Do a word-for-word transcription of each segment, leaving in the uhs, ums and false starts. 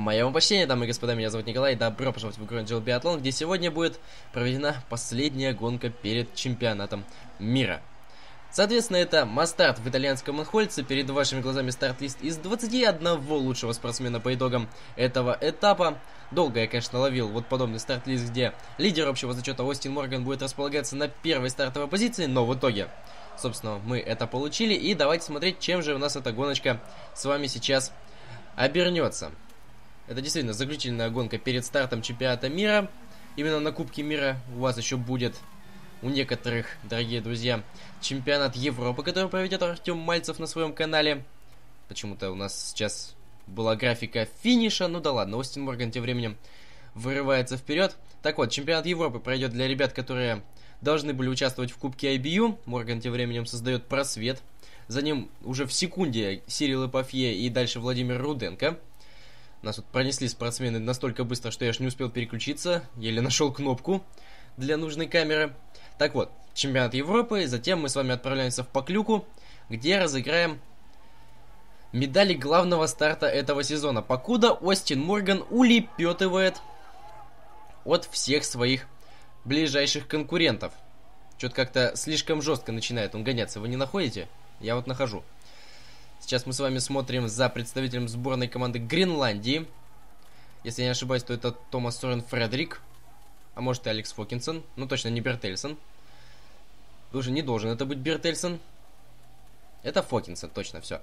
Мое вам почтение, дамы и господа, меня зовут Николай, добро пожаловать в игру Angel Biathlon, где сегодня будет проведена последняя гонка перед чемпионатом мира. Соответственно, это масс-старт в итальянском Анхольце, перед вашими глазами старт-лист из двадцати одного лучшего спортсмена по итогам этого этапа. Долго я, конечно, ловил вот подобный старт-лист, где лидер общего зачета Остин Морган будет располагаться на первой стартовой позиции, но в итоге, собственно, мы это получили, и давайте смотреть, чем же у нас эта гоночка с вами сейчас обернется. Это действительно заключительная гонка перед стартом чемпионата мира. Именно на Кубке мира у вас еще будет, у некоторых, дорогие друзья, чемпионат Европы, который проведет Артем Мальцев на своем канале. Почему-то у нас сейчас была графика финиша. Ну да ладно, Остин Морган тем временем вырывается вперед. Так вот, чемпионат Европы пройдет для ребят, которые должны были участвовать в Кубке ай би ю. Морган тем временем создает просвет. За ним уже в секунде Сирил Эпофье и дальше Владимир Руденко. Нас тут пронесли спортсмены настолько быстро, что я аж не успел переключиться. Еле нашел кнопку для нужной камеры. Так вот, чемпионат Европы. Затем мы с вами отправляемся в Поклюку, где разыграем медали главного старта этого сезона. Покуда Остин Морган улепетывает от всех своих ближайших конкурентов. Что-то как-то слишком жестко начинает он гоняться. Вы не находите? Я вот нахожу. Сейчас мы с вами смотрим за представителем сборной команды Гренландии. Если я не ошибаюсь, то это Томас Сорен Фредерик. А может и Алекс Фокинсон. Ну точно не Бертельсон. Уже не должен это быть Бертельсон. Это Фокинсон, точно, все.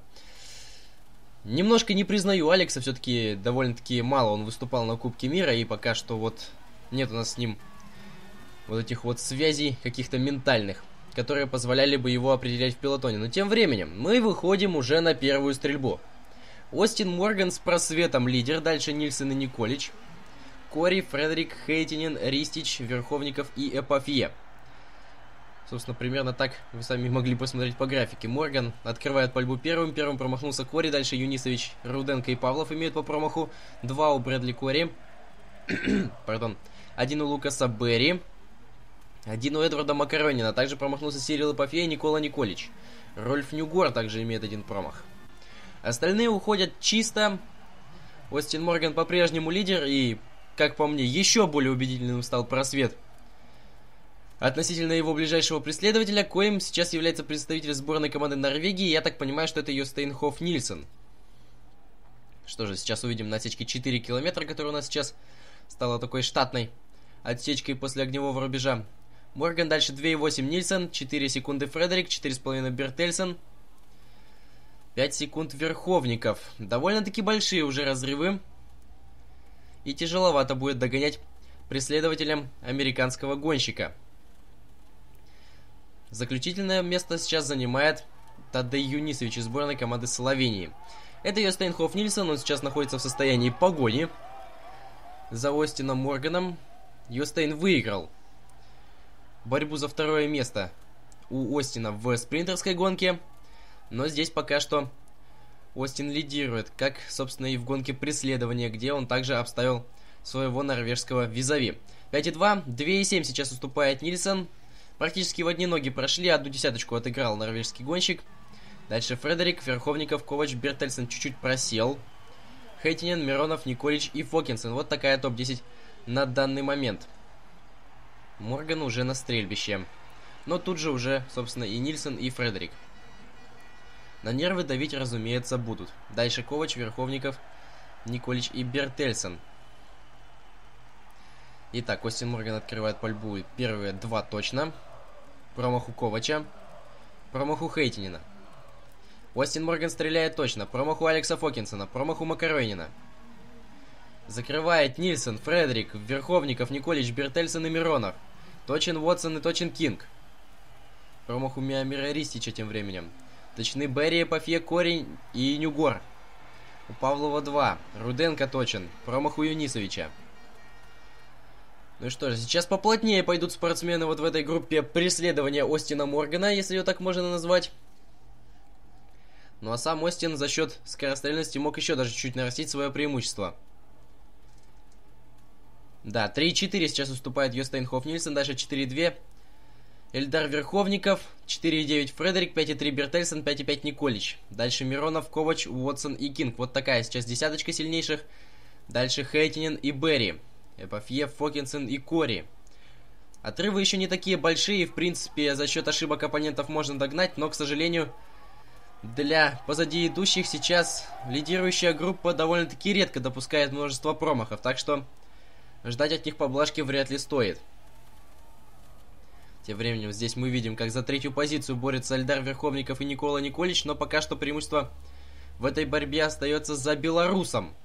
Немножко не признаю Алекса, все-таки довольно-таки мало он выступал на Кубке мира. И пока что вот нет у нас с ним вот этих вот связей каких-то ментальных, которые позволяли бы его определять в пелотоне. Но тем временем мы выходим уже на первую стрельбу. Остин Морган с просветом лидер, дальше Нильсен и Николич, Кори, Фредерик, Хейтинен, Ристич, Верховников и Эпофье. Собственно, примерно так вы сами могли посмотреть по графике. Морган открывает пальбу первым, первым промахнулся Кори, дальше Юнисович, Руденко и Павлов имеют по промаху, два у Брэдли Кори, пардон, один у Лукаса Берри, один у Эдварда Макаронина. Также промахнулся Сирил Эпофье и Никола Николич. Рольф Нюгор также имеет один промах. Остальные уходят чисто. Остин Морган по-прежнему лидер. И, как по мне, еще более убедительным стал просвет относительно его ближайшего преследователя, коим сейчас является представитель сборной команды Норвегии. Я так понимаю, что это Йостейн Хофф Нильсен. Что же, сейчас увидим на отсечке четыре километра, которая у нас сейчас стала такой штатной отсечкой после огневого рубежа. Морган, дальше два и восемь Нильсен, четыре секунды Фредерик, четыре с половиной Бертельсон, пять секунд Верховников. Довольно-таки большие уже разрывы. И тяжеловато будет догонять преследователям американского гонщика. Заключительное место сейчас занимает Тадей Юнисович из сборной команды Словении. Это Йостейн Хофф Нильсен, он сейчас находится в состоянии погони за Остином Морганом. Йостейн выиграл борьбу за второе место у Остина в спринтерской гонке. Но здесь пока что Остин лидирует, как, собственно, и в гонке преследования, где он также обставил своего норвежского визави. пять и два, два и семь сейчас уступает Нильсен. Практически в одни ноги прошли, одну десяточку отыграл норвежский гонщик. Дальше Фредерик, Верховников, Ковач, Бертельсон чуть-чуть просел. Хейтинен, Миронов, Николич и Фокинсон. Вот такая топ десять на данный момент. Морган уже на стрельбище. Но тут же уже, собственно, и Нильсен, и Фредерик. На нервы давить, разумеется, будут. Дальше Ковач, Верховников, Николич и Бертельсон. Итак, Остин Морган открывает пальбу. Первые два точно. Промах у Ковача. Промах у Хейтинена. Остин Морган стреляет точно. Промах у Алекса Фокинсона. Промах у Макаронина. Закрывает Нильсен, Фредерик, Верховников, Николич, Бертельсон и Миронов. Точен Уотсон и точен Кинг. Промах у Миамира Ристича тем временем. Точны Берри, Эпофье, Кори и Нюгор. У Павлова два. Руденко точен. Промах у Юнисовича. Ну что же, сейчас поплотнее пойдут спортсмены вот в этой группе преследования Остина Моргана, если ее так можно назвать. Ну а сам Остин за счет скорострельности мог еще даже чуть-чуть нарастить свое преимущество. Да, три и четыре сейчас уступает Йостейн Хофф Нильсен, дальше четыре и два Эльдар Верховников, четыре и девять Фредерик, пять и три Бертельсон, пять и пять Николич. Дальше Миронов, Ковач, Уотсон и Кинг. Вот такая сейчас десяточка сильнейших. Дальше Хейтинен и Берри. Эпофье, Фокинсон и Кори. Отрывы еще не такие большие, и в принципе за счет ошибок оппонентов можно догнать, но, к сожалению, для позади идущих сейчас лидирующая группа довольно-таки редко допускает множество промахов, так что ждать от них поблажки вряд ли стоит. Тем временем здесь мы видим, как за третью позицию борются Эльдар Верховников и Никола Николич, но пока что преимущество в этой борьбе остается за белорусом.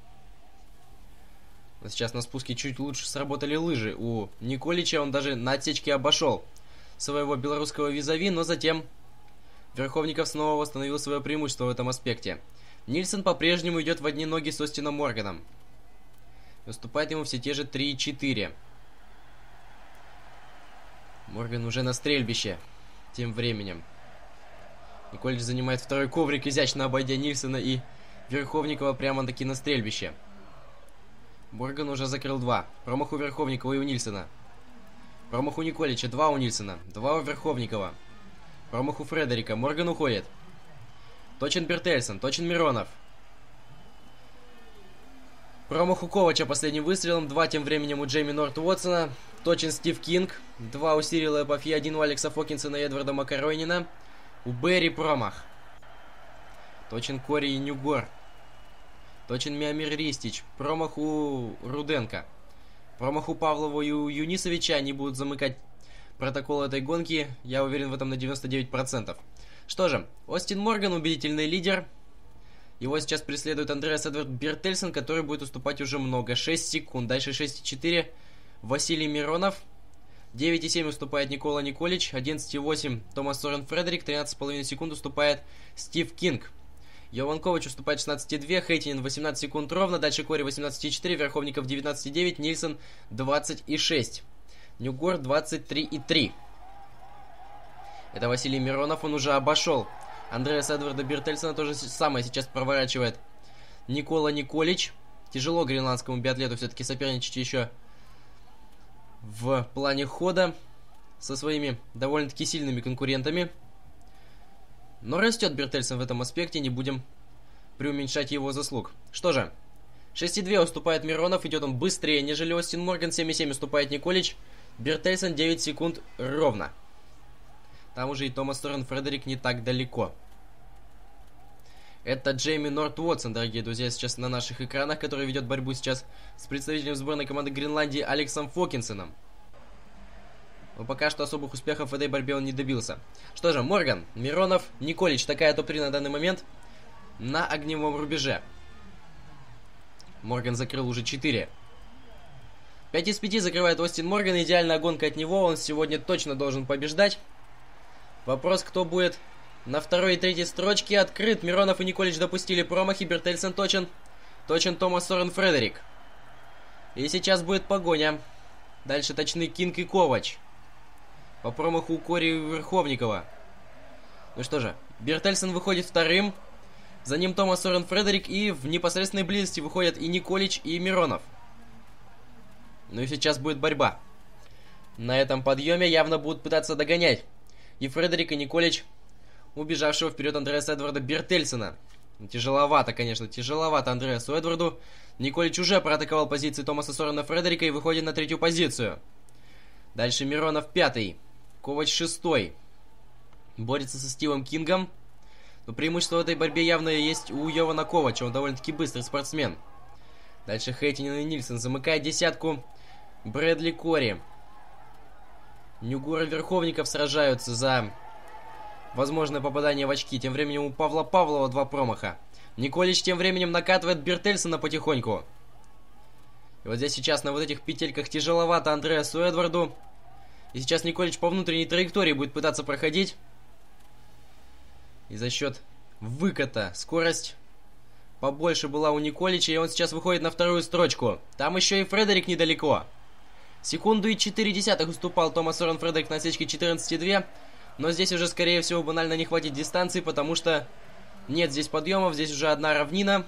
Сейчас на спуске чуть лучше сработали лыжи у Николича, он даже на отсечке обошел своего белорусского визави, но затем Верховников снова восстановил свое преимущество в этом аспекте. Нильсон по-прежнему идет в одни ноги с Остином Морганом. Уступает ему все те же три и четыре. Морган уже на стрельбище. Тем временем Николич занимает второй коврик, изящно обойдя Нильсона и Верховникова прямо-таки на стрельбище. Морган уже закрыл два. Промах у Верховникова и у Нильсона. Промах у Николича. Два у Нильсона. Два у Верховникова. Промах у Фредерика. Морган уходит. Точен Бертельсон. Точен Миронов. Промах у Ковача последним выстрелом. Два тем временем у Джейми Норт Уотсона. Точен Стив Кинг. Два у Сирила Эпофье. Один у Алекса Фокинсона и Эдварда Макаронина. У Берри промах. Точен Кори и Ньюгор. Точен Миамир Ристич. Промах у Руденко. Промах у Павлова и у Юнисовича. Они будут замыкать протокол этой гонки. Я уверен в этом на девяносто девять процентов. Что же, Остин Морган убедительный лидер. Его сейчас преследует Андреас Эдвард Бертельсон, который будет уступать уже много. шесть секунд. Дальше шесть и четыре. Василий Миронов. девять и семь уступает Никола Николич. одиннадцать и восемь Томас Сорен Фредерик. тринадцать и пять секунд уступает Стив Кинг. Йован Ковач уступает шестнадцать и два, Хейтинен восемнадцать секунд ровно, дальше Кори восемнадцать и четыре, Верховников девятнадцать и девять, Нильсон двадцать и шесть, Ньюгор двадцать три и три. Это Василий Миронов, он уже обошел Андреаса Эдварда Бертельсона, то же самое сейчас проворачивает Никола Николич. Тяжело гренландскому биатлету все-таки соперничать еще в плане хода со своими довольно-таки сильными конкурентами. Но растет Бертельсон в этом аспекте, не будем преуменьшать его заслуг. Что же, шесть и два уступает Миронов, идет он быстрее, нежели Остин Морган, семь и семь уступает Николич, Бертельсон девять секунд ровно. Там уже и Томас Сорен Фредерик не так далеко. Это Джейми Норт Уотсон, дорогие друзья, сейчас на наших экранах, который ведет борьбу сейчас с представителем сборной команды Гренландии Алексом Фокинсоном. Но пока что особых успехов в этой борьбе он не добился. Что же, Морган, Миронов, Николич. Такая топ-три на данный момент на огневом рубеже. Морган закрыл уже четыре. пять из пяти закрывает Остин Морган. Идеальная гонка от него. Он сегодня точно должен побеждать. Вопрос, кто будет на второй и третьей строчке. Открыт. Миронов и Николич допустили промахи. Бертельсон точен. Точен Томас Сорен Фредерик. И сейчас будет погоня. Дальше точны Кинг и Ковач. По промаху у Кори и Верховникова. Ну что же, Бертельсон выходит вторым. За ним Томас Сорен Фредерик. И в непосредственной близости выходят и Николич, и Миронов. Ну и сейчас будет борьба. На этом подъеме явно будут пытаться догонять и Фредерик, и Николич убежавшего вперед Андреаса Эдварда Бертельсона. Тяжеловато, конечно, тяжеловато Андреасу Эдварду. Николич уже проатаковал позиции Томаса Сорена Фредерика и выходит на третью позицию. Дальше Миронов пятый. Ковач шестой. Борется со Стивом Кингом. Но преимущество в этой борьбе явно есть у Йована Ковача. Он довольно-таки быстрый спортсмен. Дальше Хейтинен и Нильсон. Замыкает десятку Брэдли Кори. Ньюгор и Верховников сражаются за возможное попадание в очки. Тем временем у Павла Павлова два промаха. Николич тем временем накатывает Бертельсона потихоньку. И вот здесь сейчас на вот этих петельках тяжеловато Андреасу Эдварду. И сейчас Николич по внутренней траектории будет пытаться проходить. И за счет выката скорость побольше была у Николича. И он сейчас выходит на вторую строчку. Там еще и Фредерик недалеко. Секунду и четыре десятых уступал Томас Сорен Фредерик на отсечке четырнадцать и два. Но здесь уже, скорее всего, банально не хватит дистанции, потому что нет здесь подъемов. Здесь уже одна равнина.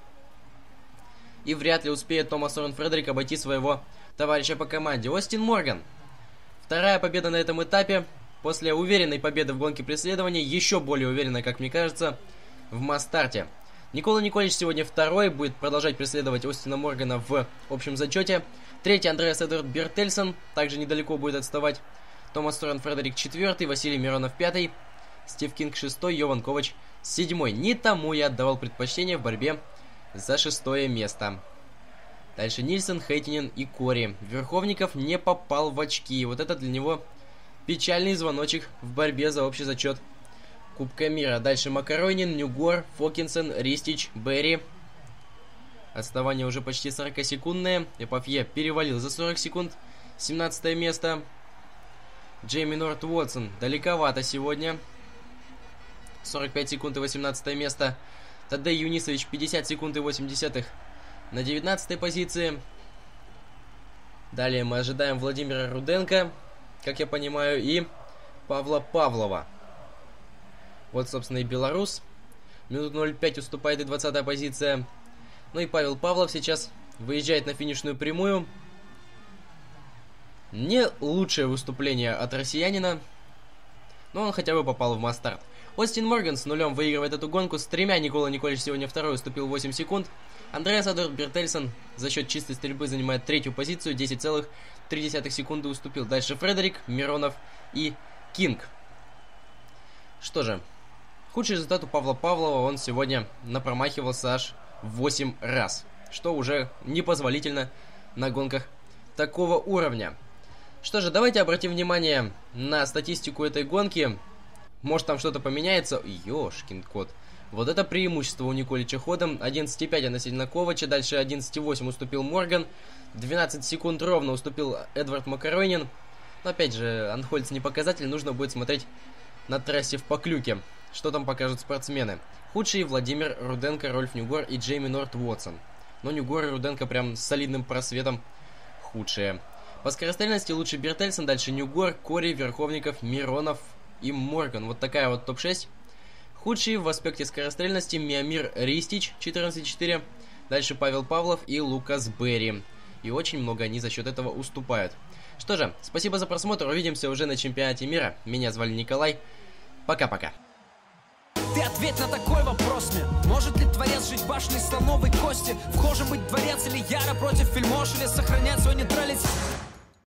И вряд ли успеет Томас Сорен Фредерик обойти своего товарища по команде. Остин Морган. Вторая победа на этом этапе. После уверенной победы в гонке преследования. Еще более уверенной, как мне кажется, в масс-старте. Никола Николич сегодня второй, будет продолжать преследовать Остина Моргана в общем зачете. Третий Андреас Эдвард Бертельсон, также недалеко будет отставать. Томас Торрен Фредерик четвертый, Василий Миронов пятый, Стив Кинг шестой, Йован Ковач седьмой. Не тому я отдавал предпочтение в борьбе за шестое место. Дальше Нильсон, Хейтинен и Кори. Верховников не попал в очки. Вот это для него печальный звоночек в борьбе за общий зачет Кубка мира. Дальше Макаронин, Ньюгор, Фокинсон, Ристич, Берри. Отставание уже почти сорокасекундное. Эпофье перевалил за сорок секунд. семнадцатое место. Джейми Норт Уотсон далековато сегодня. сорок пять секунд и восемнадцатое место. Тадей Юнисович пятьдесят секунд и восемь десятых на девятнадцатой позиции. Далее мы ожидаем Владимира Руденко, как я понимаю, и Павла Павлова. Вот, собственно, и белорус. Минут ноль пять уступает и двадцатая позиция. Ну и Павел Павлов сейчас выезжает на финишную прямую. Не лучшее выступление от россиянина, но он хотя бы попал в масс-старт. Остин Морган с нулем выигрывает эту гонку. С тремя Никола Николич сегодня второй, уступил восемь секунд. Андреас Эдвард Бертельсон за счет чистой стрельбы занимает третью позицию, десять целых три десятых секунды уступил. Дальше Фредерик, Миронов и Кинг. Что же, худший результат у Павла Павлова, он сегодня напромахивался аж восемь раз, что уже непозволительно на гонках такого уровня. Что же, давайте обратим внимание на статистику этой гонки. Может, там что-то поменяется. Ёшкин кот. Вот это преимущество у Николича ходом. одиннадцать и пять относительно Ковача. Дальше одиннадцать и восемь уступил Морган. двенадцать секунд ровно уступил Эдвард Макаронин. Но опять же, Анхольц не показатель. Нужно будет смотреть на трассе в Поклюке. Что там покажут спортсмены. Худшие Владимир Руденко, Рольф Ньюгор и Джейми Норт Уотсон. Но Ньюгор и Руденко прям с солидным просветом худшие. По скорострельности лучше Бертельсон, дальше Ньюгор, Кори, Верховников, Миронов и Морган. Вот такая вот топ шесть. Худшие в аспекте скорострельности Миомир Ристич, четырнадцать и четыре. Дальше Павел Павлов и Лукас Берри. И очень много они за счет этого уступают. Что же, спасибо за просмотр. Увидимся уже на чемпионате мира. Меня звали Николай. Пока-пока. Ты ответь на такой вопрос мне. Может ли творец жить в башне слоновой кости? Вхожим быть дворец или яро против вельмож? Или сохранять свой нейтралитет?